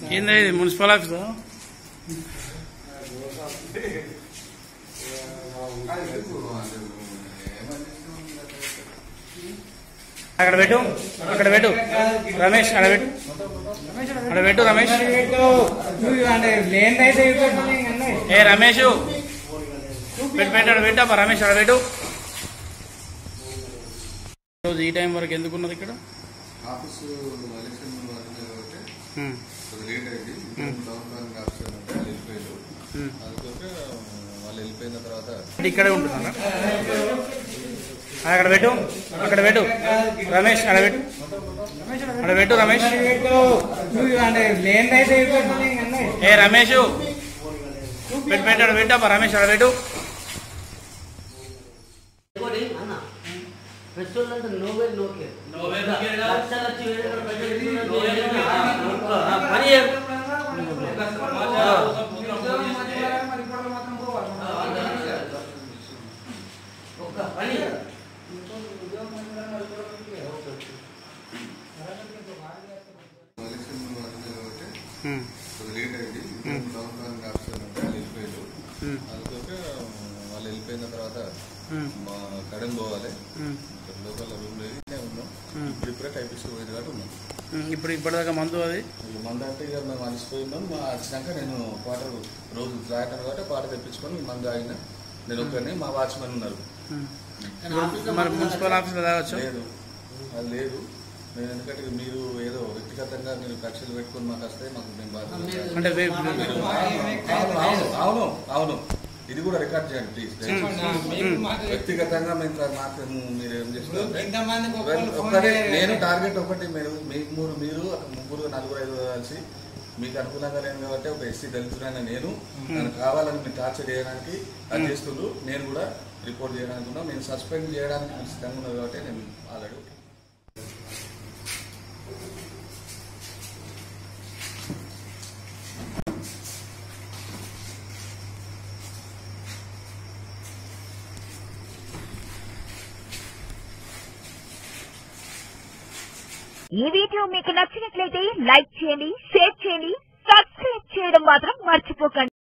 ఏంది ఇది మున్సిపల్ ఆఫీసా? అక్కడ పెట్టు, అక్కడ పెట్టు రమేష్, అక్కడ పెట్టు, అక్కడ పెట్టు రమేష్. ఏ రమేష్ పెట్టాడు, పెట్టా రమేష్ అక్కడ పెట్టు. రోజు ఈ టైం వరకు ఎందుకున్నది ఇక్కడ? ఆఫీసు లేట్ అయింది. వెళ్ళిపోయారు. అందుకే వాళ్ళు వెళ్ళిపోయిన తర్వాత ఇక్కడే ఉంటున్నారా? అక్కడ పెట్టు, అక్కడ పెట్టు రమేష్, అక్కడ పెట్టు, అక్కడ పెట్టు రమేష్. ఏ రమేష్ పెట్టాడు, పెట్టా రమేష్ అక్కడ పెట్టు. లేట్ అయింది. ఆఫీసర్ వెళ్ళిపోయారు. అందుకే వాళ్ళు వెళ్ళిపోయిన తర్వాత మా కడెం పోవాలి. లోకల్ రూమ్ లో ఉన్నాం. ఇప్పుడే టైపిస్ట్ పోయింది కాబట్టి ఉన్నాం. ఇప్పుడు ఇప్పటిదాకా మందు అది మందు అంటే ఇక మేము అలసిపోయినాం. వచ్చినాక నేను క్వార్టర్ రోజు రాయటం కాబట్టి క్వార్టర్ తెప్పించుకొని మందు ఆగిన. నేను ఒక్కరిని, మా వాచ్మెన్ ఉన్నారు. మరి మున్సిపల్ ఆఫీస్లో తాగొచ్చు? లేదు, అది లేదు. నేను ఎందుకంటే మీరు ఏదో వ్యక్తిగతంగా మీరు కక్షలు పెట్టుకుని మాకు వస్తే మాకు మేము బాధ. అవును అవును, ఇది కూడా రికార్డ్ చేయండి ప్లీజ్. వ్యక్తిగతంగా మేము మీరు ఏం చేస్తున్నారు? ఒక్కటే నేను టార్గెట్ ఒకటి, మీరు ముగ్గురు నలుగురు ఐదు కలిసి మీకు అనుకూలంగా లేను కాబట్టి ఒక ఎస్సీ దళితుడైన నేను నన్ను కావాలని మీరు టార్చర్ చేయడానికి అది చేస్తుండ్రు. నేను కూడా రిపోర్ట్ చేయడానికి ఉన్నా. నేను సస్పెండ్ చేయడానికి మీరు సిద్ధంగా ఉన్నారు కాబట్టి నేను ఆల్రెడీ ఈ వీడియో మీకు నచ్చినట్లయితే లైక్ చేయండి, షేర్ చేయండి, సబ్స్క్రైబ్ చేయడం మాత్రం మర్చిపోకండి.